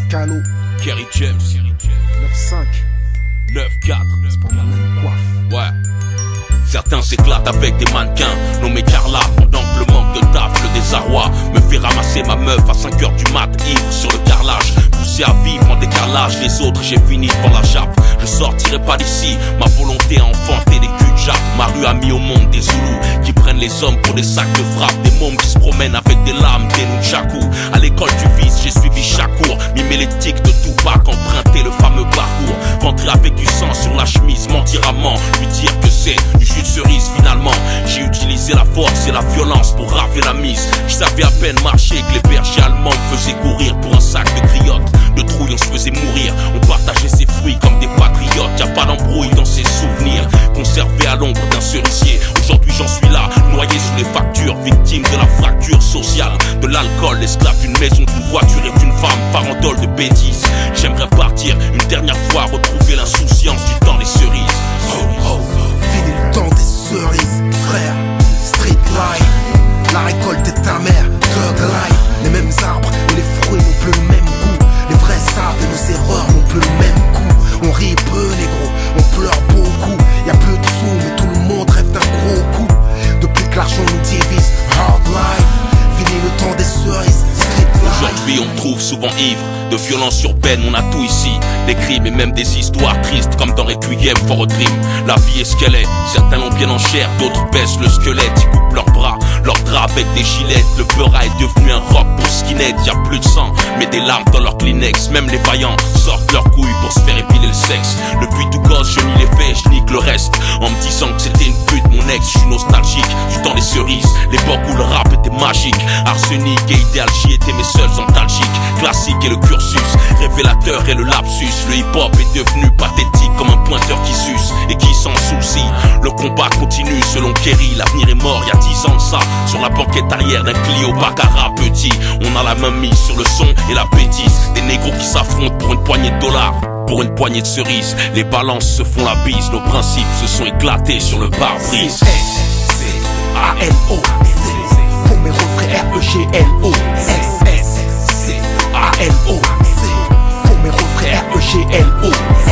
Scalo, Kerry James, 9-5, 9-4, c'est pour ma même coiffe. ouais. Certains s'éclatent avec des mannequins nommés Carla, pendant que le manque de taf, le désarroi me fait ramasser ma meuf à 5h du mat, ivre sur le carrelage, poussé à vivre en décalage. Les autres, j'ai fini devant la chape. Je sortirai pas d'ici, ma volonté a enfanté des culs de jappe. Ma rue a mis au monde des Zoulous qui prennent les hommes pour des sacs de frappe, des mômes qui se promènent avec des lames, des nunchakus. À l'école du vice, j'ai suivi chaque cours, mimé l'éthique de Tupac, emprunter le fameux parcours, rentrer avec du sang sur la chemise, mentir à ment, lui dire que c'est du jus de cerise. Finalement, j'ai utilisé la force et la violence pour raver la mise. Je savais à peine marcher que les bergers allemands me faisaient courir pour un sac de griottes. De trouille, on se faisait mourir, on partageait ses fruits comme des patriotes. Y'a pas d'embrouille dans ces souvenirs, conservés à l'ombre d'un cerisier. Aujourd'hui j'en suis là, noyé sous les factures, victime de la fracture sociale, de l'alcool, esclave d'une maison, d'une voiture et d'une femme, farandole de bêtises. J'aimerais partir une dernière fois, retrouver l'insouciance du temps des cerises. Fini le temps des cerises, frère. Street life, la récolte est amère. Thug life, les mêmes arbres, mais les fruits n'ont plus le même goût. Les vrais savent et nos erreurs n'ont plus le même coup. On rit peu, négro, on pleure beaucoup. Y'a plus de sous, mais tout le monde rêve d'un gros coup. Depuis que l'argent nous divise, hard life. Fini le temps des cerises, street life. Aujourd'hui on me trouve souvent ivre, de violence urbaine, on a tout ici. Des crimes et même des histoires tristes, comme dans Requiem for a Dream. La vie est ce qu'elle est, certains l'ont bien en chair, d'autres baissent le squelette. Ils coupent leurs bras, leurs draps avec des gilettes. Le beurre est devenu un rock pour skinhead. Y'a plus de sang, mais des larmes dans leur Kleenex. Même les vaillants sortent leurs couilles pour se faire épiler le sexe. Depuis tout gosse, je nie les faits, je nique le reste, en me disant que c'était une pute, mon ex. Je suis nostalgique du temps des cerises, l'époque où le rap était magique. Arsenic et idéalgie étaient mes seuls antalgiques. Classique et le cursus, révélateur et le lapsus. Le hip-hop est devenu pathétique comme un pointeur qui suce et qui s'en soucie. Le combat continue selon Kerry, l'avenir est mort il y a 10 ans de ça. Sur la banquette arrière d'un Clio Baccarat petit, on a la main mise sur le son et la bêtise. Des négros qui s'affrontent pour une poignée de dollars, pour une poignée de cerises. Les balances se font la bise, nos principes se sont éclatés sur le pare-brise. S-A-L-O, pour mes refrains R-E-G-L-O. S-S-C-A-L-O, pour mes refrains R-E-G-L-O.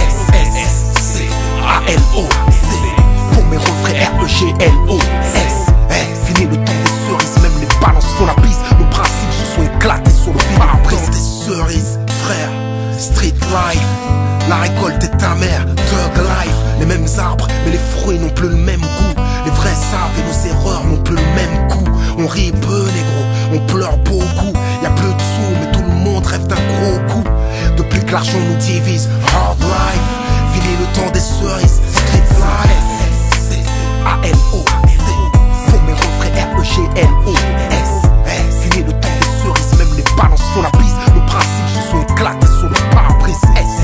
S-S-C-A-L-O, pour mes refrains R-E-G-L-O. Fini le temps des cerises, même les balances font la bise. Nos principes se sont éclatés sur le pare-brise des cerises, frère. Street life, la récolte est amère. Thug life, les mêmes arbres, mais les fruits n'ont plus le même goût. Les vrais savent et nos erreurs n'ont plus le même coup. On rit peu, négro, on pleure beaucoup. Y'a plus de sous, mais tout le monde rêve d'un gros coup. Depuis que l'argent nous divise, hard life. Fini le temps des cerises, street life. S-A-L-O, pour mes refrains R-E-G-L-O. Fini le temps des cerises, même les balances font la bise. Nos principes se sont éclatés sur le pare-brise.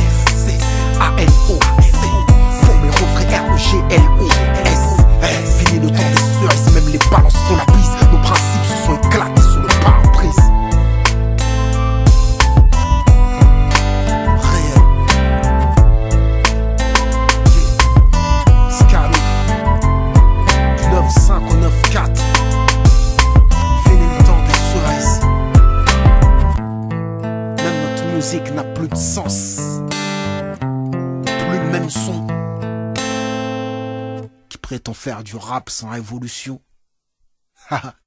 S-A-L-O, pour mes refrains R-E-G-L-O. Fini le temps des cerises, même les balances font la bise. Nos principes se sont éclatés sur le pare-brise. Réel. Scalo, du 9-5 au 9-4. Fini le temps des cerises. Même notre musique n'a plus de sens, plus le même son. Qui prétend faire du rap sans révolution. Haha.